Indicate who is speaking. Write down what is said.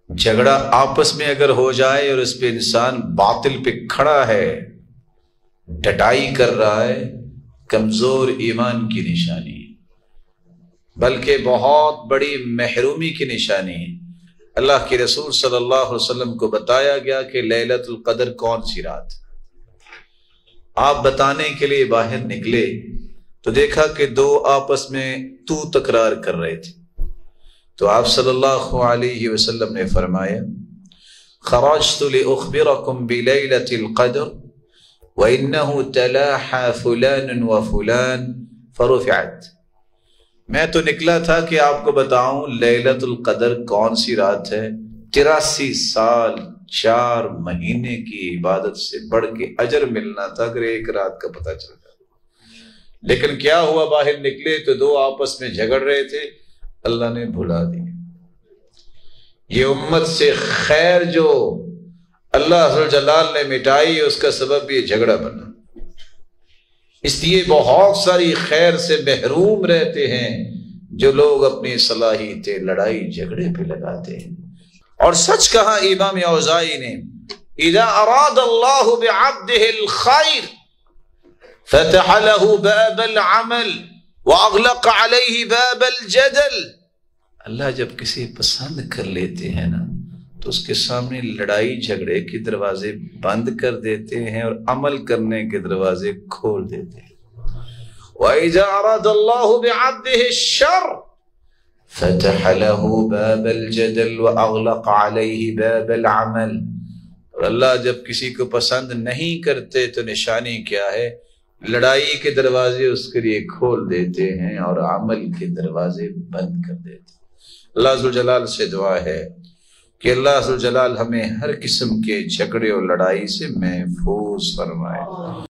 Speaker 1: جھگڑا آپس میں اگر ہو جائے اور اس پہ انسان باطل پہ کھڑا ہے، ڈٹائی کر رہا ہے، کمزور ایمان کی نشانی ہے، بلکہ بہت بڑی محرومی کی نشانی ہے۔ اللہ کے رسول صلی اللہ علیہ وسلم کو بتایا گیا کہ لیلۃ القدر کون سی رات ہے۔ آپ بتانے کے لیے باہر نکلے تو دیکھا کہ دو آپس میں تکرار کر رہے تھے، تو آپ صلی اللہ علیہ وسلم نے فرمایا خرجت لأخبركم بلیلۃ القدر وإنه تلاحى فلان وفلان فرفعت۔ میں تو نکلا تھا کہ آپ کو بتاؤں لیلۃ القدر کون سی رات ہے۔ 83 سال 4 مہینے کی عبادت سے بڑھ کے اجر ملنا تھا اگر ایک رات کا پتہ چل جاتا، لیکن کیا ہوا، باہر نکلے تو دو آپس میں جھگڑ رہے تھے، اللہ نے بھلا دیا۔ یہ امت سے خیر جو اللہ عز و جلال نے مٹائی ہے، اس کا سبب یہ جھگڑا بنا۔ اس لیے بہت ساری خیر سے محروم رہتے ہیں جو لوگ اپنی صلاحیتیں لڑائی جھگڑے پہ لگاتے ہیں۔ اور سچ کہا امام اوزاعی نے، اذا اراد اللہ بعبدہ الخیر فتح له باب العمل واغلق علیہ باب الجدل۔ اللہ جب کسی پسند کر لیتے ہیں نا تو اس کے سامنے لڑائی جھگڑے کے دروازے بند کر دیتے ہیں اور عمل کرنے کے دروازے کھول دیتے ہیں۔ وَإِذَا أَرَادَ اللَّهُ بِعَبْدِهِ الشَّرَّ فَتَحَ لَهُ بَابَ الْجَدَلِ وَأَغْلَقَ عَلَيْهِ بَابَ الْعَمَلِ۔ اور اللہ جب کسی کو پسند نہیں کرتے تو نشانی کیا ہے، لڑائی کے دروازے اس کے لیے کھول دیتے ہیں اور عمل کے دروازے بند کر دیتے ہیں۔ اللہ عز و جلال سے دعا ہے کہ اللہ عز و جلال ہمیں ہر قسم کے جھگڑے اور لڑائی سے محفوظ فرمائے۔